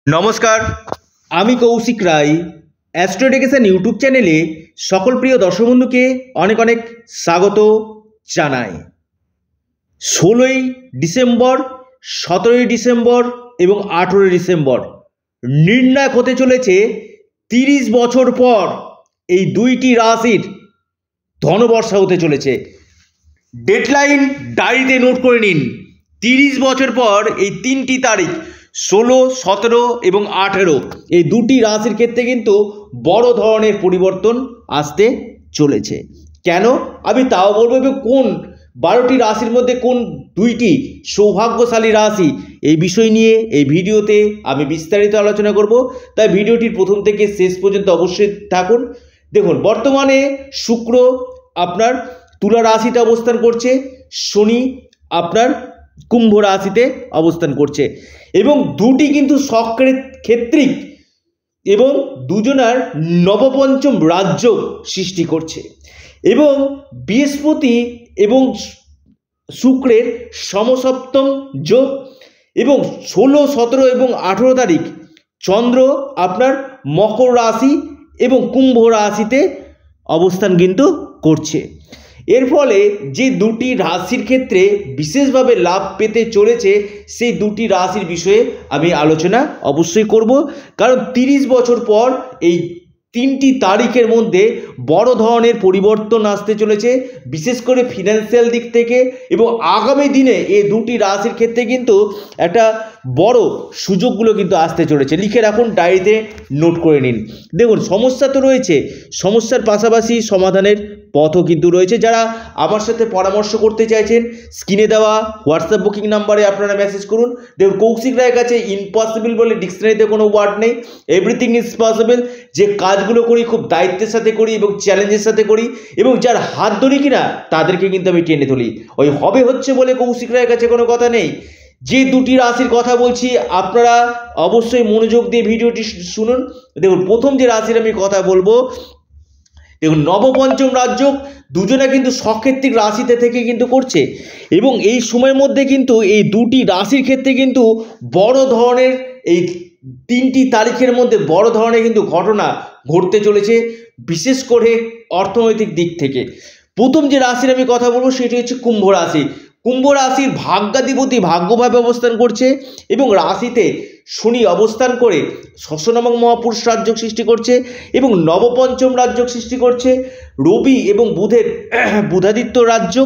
নমস্কার, আমি Koushik Roy. Astro education YouTube চ্যানেলে সকল প্রিয় দর্শক বন্ধুকে অনেক অনেক স্বাগত জানাই। 16ই ডিসেম্বর, 17ই ডিসেম্বর এবং 18ই ডিসেম্বর নির্ণায়ক হতে চলেছে 30 বছর পর এই দুইটি রাশির ধনবর্ষা হতে চলেছে। ডেডলাইন ডায়েরিতে নোট করে নিন। 30 বছর পর এই তিনটি তারিখ 16, 17 এবং 18 এই দুটি রাশির ক্ষেত্রে কিন্তু বড় ধরনের পরিবর্তন আসতে চলেছে। কেন আমি তাও বলবো, এবং কোন 12টি রাশির মধ্যে কোন দুইটি সৌভাগ্যশালী রাশি, এই বিষয় নিয়ে এই ভিডিওতে আমি বিস্তারিত আলোচনা করব। তাই ভিডিওটির প্রথম থেকে শেষ পর্যন্ত অবশ্যই থাকুন। দেখুন, বর্তমানে শুক্র আপনার তুলা রাশিতে অবস্থান করছে, শনি আপনার কুম্ভ রাশিতে অবস্থান করছে এবং দুটি কিন্তু ক্ষেত্রিক এবং দুজনার নবপঞ্চম রাজ্য সৃষ্টি করছে এবং বৃহস্পতি এবং শুক্রের সমসপ্তম যোগ এবং 16, 17 এবং 18 তারিখ চন্দ্র আপনার মকর রাশি এবং কুম্ভ রাশিতে অবস্থান কিন্তু করছে। এর ফলে যে দুটি রাশির ক্ষেত্রে বিশেষভাবে লাভ পেতে চলেছে সেই দুটি রাশির বিষয়ে আমি আলোচনা অবশ্যই করব, কারণ 30 বছর পর এই তিনটি তারিখের মধ্যে বড় ধরনের পরিবর্তন আসতে চলেছে, বিশেষ করে ফিনান্সিয়াল দিক থেকে। এবং আগামী দিনে এই দুটি রাশির ক্ষেত্রে কিন্তু একটা বড় সুযোগগুলো কিন্তু আসতে চলেছে। লিখে রাখুন, ডায়েরিতে নোট করে নিন। দেখুন, সমস্যা তো রয়েছে, সমস্যার পাশাপাশি সমাধানের পথও কিন্তু রয়েছে। যারা আমার সাথে পরামর্শ করতে চাইছেন, স্ক্রিনে দেওয়া হোয়াটসঅ্যাপ বুকিং নাম্বারে আপনারা মেসেজ করুন। দেখুন, কৌশিক রায়ের কাছে ইম্পসিবল বলে ডিকশনারিতে কোনো ওয়ার্ড নেই, এভরিথিং ইজ পসিবল। যে কাজগুলো করি খুব দায়িত্বের সাথে করি এবং চ্যালেঞ্জের সাথে করি, এবং যার হাত ধরি কিনা তাদেরকে কিন্তু আমি টেনে তুলি। ওই হবে হচ্ছে বলে কৌশিক রায়ের কাছে কোনো কথা নেই। যে দুটি রাশির কথা বলছি আপনারা অবশ্যই মনোযোগ দিয়ে ভিডিওটি শুনুন। দেখুন, প্রথম যে রাশির আমি কথা বলবো, দেখুন নবপঞ্চম রাজ্য দুজনে কিন্তু সক্ষেত্রিক রাশিতে থেকে কিন্তু করছে এবং এই সময়ের মধ্যে কিন্তু এই দুটি রাশির ক্ষেত্রে কিন্তু বড় ধরনের এই তিনটি তারিখের মধ্যে বড় ধরনের কিন্তু ঘটনা ঘটতে চলেছে, বিশেষ করে অর্থনৈতিক দিক থেকে। প্রথম যে রাশির আমি কথা বলবো সেটি হচ্ছে কুম্ভ রাশি। কুম্ভ রাশির ভাগ্যাধিপতি ভাগ্যভাবে অবস্থান করছে এবং রাশিতে শনি অবস্থান করে ষষ্ঠনামক মহাপুরুষ রাজ্য সৃষ্টি করছে এবং নবপঞ্চম রাজ্য সৃষ্টি করছে। রবি এবং বুধের বুধাদিত্য রাজ্য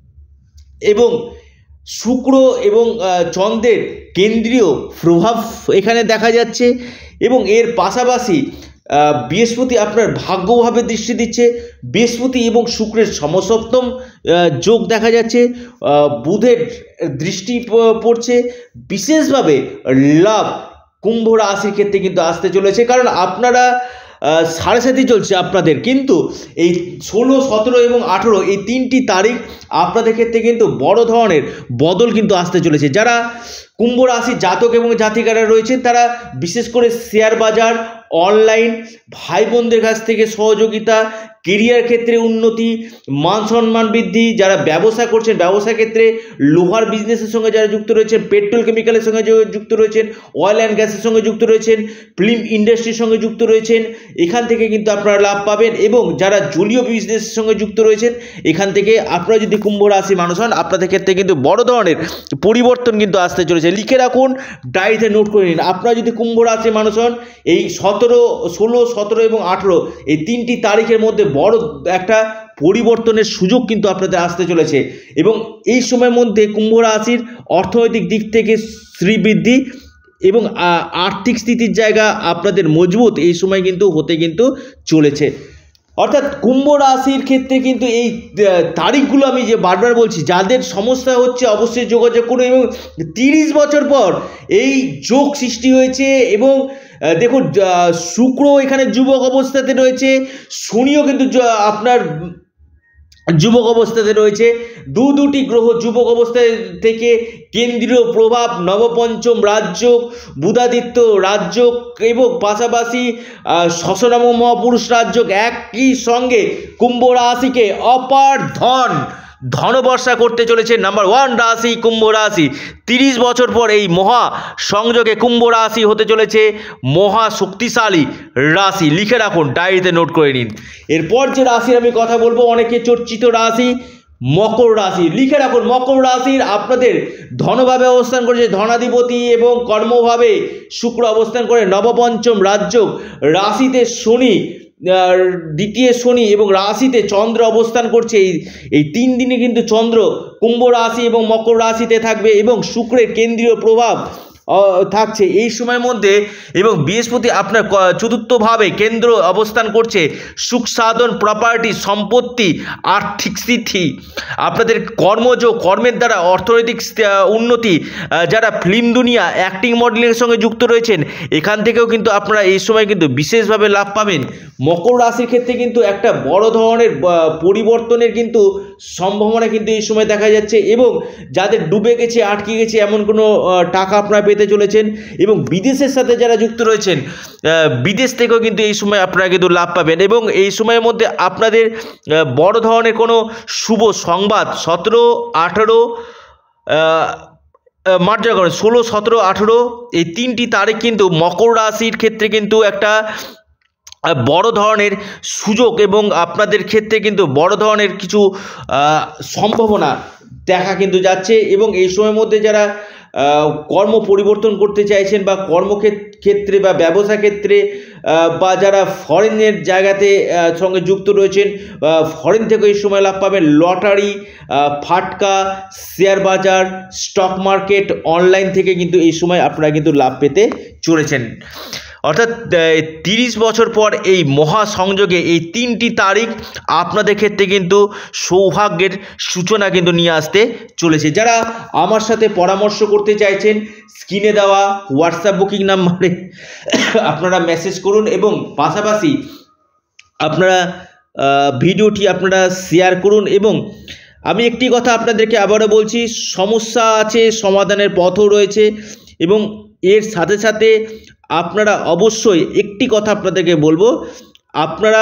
এবং শুক্র এবং চন্দ্রের কেন্দ্রীয় প্রভাব এখানে দেখা যাচ্ছে এবং এর পাশাপাশি বৃহস্পতি আপনার ভাগ্যভাবে দৃষ্টি দিচ্ছে। বৃহস্পতি এবং শুক্রের সমসপ্তম যোগ দেখা যাচ্ছে, বুধের দৃষ্টি পড়ছে। বিশেষভাবে লাভ কুম্ভ রাশির ক্ষেত্রে কিন্তু আসতে চলেছে, কারণ আপনারা 7.5 চলছে আপনাদের, কিন্তু এই 16, 17 এবং 18 এই তিনটি তারিখ আপনাদের ক্ষেত্রে কিন্তু বড় ধরনের বদল কিন্তু আসতে চলেছে। যারা কুম্ভ রাশি জাতক এবং জাতিকারা রয়েছেন তারা বিশেষ করে শেয়ার বাজার, অনলাইন, ভাই বোনদের কাছ থেকে সহযোগিতা, কেরিয়ার ক্ষেত্রে উন্নতি, মান সম্মান বৃদ্ধি, যারা ব্যবসা করছেন ব্যবসা ক্ষেত্রে, লোহার বিজনেসের সঙ্গে যারা যুক্ত রয়েছেন, পেট্রোল কেমিক্যালের সঙ্গে যুক্ত রয়েছেন, অয়েল অ্যান্ড গ্যাসের সঙ্গে যুক্ত রয়েছেন, ফিল্ম ইন্ডাস্ট্রির সঙ্গে যুক্ত রয়েছেন, এখান থেকে কিন্তু আপনারা লাভ পাবেন। এবং যারা জলীয় বিজনেসের সঙ্গে যুক্ত রয়েছেন, এখান থেকে আপনারা যদি কুম্ভ রাশি মানুষ হন আপনাদের ক্ষেত্রে কিন্তু বড় ধরনের পরিবর্তন কিন্তু আসতে চলেছে। লিখে রাখুন, ডায়েরিতে নোট করে নিন। আপনারা যদি কুম্ভ রাশি মানুষ হন এই 16, 17 এবং 18 এই তিনটি তারিখের মধ্যে বড় একটা পরিবর্তনের সুযোগ কিন্তু আপনাদের আসতে চলেছে এবং এই সময়ের মধ্যে কুম্ভ রাশির অর্থনৈতিক দিক থেকে শ্রীবৃদ্ধি এবং আর্থিক স্থিতির জায়গা আপনাদের মজবুত এই সময় কিন্তু হতে কিন্তু চলেছে। অর্থাৎ কুম্ভ রাশির ক্ষেত্রে কিন্তু এই তারিখগুলো আমি যে বারবার বলছি, যাদের সমস্যা হচ্ছে অবশ্যই যোগাযোগ করুন। এবং 30 বছর পর এই যোগ সৃষ্টি হয়েছে এবং দেখুন শুক্র এখানে যুবক অবস্থাতে রয়েছে, শনিও কিন্তু আপনার যুবক অবস্থাতে রয়েছে। দুটি গ্রহ যুবক অবস্থায় থেকে কেন্দ্রীয় প্রভাব, নবপঞ্চম রাজ্য, বুধাদিত্য রাজ্য এবং পাশাপাশি ষষ্ঠনামক মহাপুরুষ রাজ্য একই সঙ্গে কুম্ভ রাশিকে অপার ধন ধনবর্ষা করতে চলেছে। নাম্বার 1 রাশি কুম্ভ রাশি। 30 বছর পর এই মহা সংযোগে কুম্ভ রাশি হতে চলেছে মহা শক্তিশালী রাশি। লিখে রাখুন, ডায়েরিতে নোট করে নিন। এরপর যে রাশির আমি কথা বলবো, অনেকে চর্চিত রাশি মকর রাশি। লিখে রাখুন, মকর রাশির আপনাদের ধনভাবে অবস্থান করেছে ধনাধিপতি এবং কর্মভাবে শুক্র অবস্থান করে নবপঞ্চম রাজযোগ। রাশিতে শনি, দ্বিতীয় শনি এবং রাশিতে চন্দ্র অবস্থান করছে। এই 3 দিনে কিন্তু চন্দ্র কুম্ভ রাশি এবং মকর রাশিতে থাকবে এবং শুক্রের কেন্দ্রীয় প্রভাব থাকছে এই সময়ের মধ্যে। এবং বৃহস্পতি আপনার চতুর্থভাবে কেন্দ্র অবস্থান করছে। সুখ সাধন, প্রপার্টি, সম্পত্তি, আর্থিক স্থিতি, আপনাদের কর্মের দ্বারা অর্থনৈতিক উন্নতি, যারা ফিল্ম দুনিয়া অ্যাক্টিং মডেলিংয়ের সঙ্গে যুক্ত রয়েছেন এখান থেকেও কিন্তু আপনারা এই সময় কিন্তু বিশেষভাবে লাভ পাবেন। মকর রাশির ক্ষেত্রে কিন্তু একটা বড় ধরনের পরিবর্তনের কিন্তু সম্ভাবনা কিন্তু এই সময় দেখা যাচ্ছে। এবং যাদের ডুবে গেছে, আটকে গেছে এমন কোনো টাকা আপনারা পেতে চলেছেন। এবং বিদেশের সাথে যারা যুক্ত রয়েছেন বিদেশ থেকেও কিন্তু এই সময় আপনারা কিন্তু লাভ পাবেন। এবং এই সময়ের মধ্যে আপনাদের বড় ধরনের কোনো শুভ সংবাদ 17, 18 মার্চ করেন 16, 17, 18 এই 3টি তারিখ কিন্তু মকর রাশির ক্ষেত্রে কিন্তু একটা বড় ধরনের সুযোগ এবং আপনাদের ক্ষেত্রে কিন্তু বড় ধরনের কিছু সম্ভাবনা দেখা কিন্তু যাচ্ছে। এবং এই সময়ের মধ্যে যারা কর্ম পরিবর্তন করতে চাইছেন বা কর্মক্ষেত্রে বা ব্যবসা ক্ষেত্রে বা যারা ফরেনের জায়গাতে সঙ্গে যুক্ত রয়েছেন, ফরেন থেকে এই সময় লাভ পাবেন। লটারি, ফাটকা, শেয়ার বাজার, স্টক মার্কেট, অনলাইন থেকে কিন্তু এই সময় আপনারা কিন্তু লাভ পেতে চলেছেন। অর্থাৎ 30 বছর পর এই মহা সংযোগে এই 3টি তারিখ আপনাদের ক্ষেত্রে কিন্তু সৌভাগ্যের সূচনা কিন্তু নিয়ে আসতে চলেছে। যারা আমার সাথে পরামর্শ করতে চাইছেন স্ক্রিনে দেওয়া হোয়াটসঅ্যাপ বুকিং নাম্বারে আপনারা মেসেজ করুন এবং পাশাপাশি আপনারা ভিডিওটি আপনারা শেয়ার করুন। এবং আমি একটি কথা আপনাদেরকে আবারও বলছি, সমস্যা আছে, সমাধানের পথও রয়েছে। এবং এর সাথে সাথে আপনারা অবশ্যই একটি কথা আপনাদেরকে বলবো, আপনারা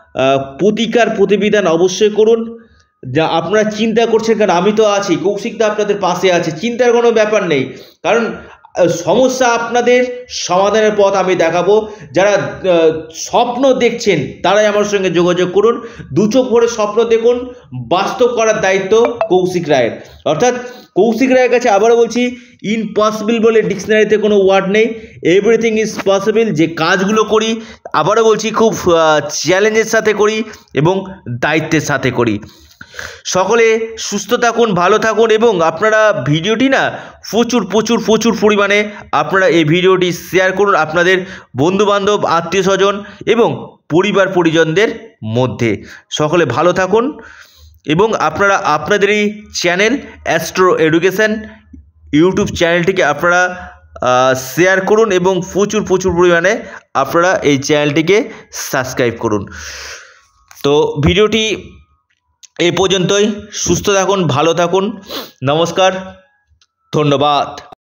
প্রতিবিধান অবশ্যই করুন। যা আপনারা চিন্তা করছেন, কারণ আমি তো আছি, কৌশিকদা আপনাদের পাশে আছে, চিন্তার কোনো ব্যাপার নেই। কারণ সমস্যা আপনাদের সমাধানের পথ আমি দেখাবো। যারা স্বপ্ন দেখছেন তারাই আমার সঙ্গে যোগাযোগ করুন। 2 চোখ ভরে স্বপ্ন দেখুন, বাস্তব করার দায়িত্ব কৌশিক রায়ের। অর্থাৎ কৌশিক রায়ের কাছে আবারও বলছি, ইম্পসিবল বলে ডিকশনারিতে কোনো ওয়ার্ড নেই, এভরিথিং ইজ পসিবল। যে কাজগুলো করি আবারও বলছি খুব চ্যালেঞ্জের সাথে করি এবং দায়িত্বের সাথে করি। সকলে সুস্থ থাকুন, ভালো থাকুন এবং আপনারা ভিডিওটি না প্রচুর পরিমাণে আপনারা এই ভিডিওটি শেয়ার করুন আপনাদের বন্ধুবান্ধব, আত্মীয় স্বজন এবং পরিবার পরিজনদের মধ্যে। সকলে ভালো থাকুন এবং আপনারা আপনাদের এই চ্যানেল অ্যাস্ট্রো এডুকেশন ইউটিউব চ্যানেলটিকে আপনারা শেয়ার করুন এবং প্রচুর পরিমাণে আপনারা এই চ্যানেলটিকে সাবস্ক্রাইব করুন। তো ভিডিওটি এই পর্যন্তই। সুস্থ থাকুন, ভালো থাকুন, নমস্কার, ধন্যবাদ।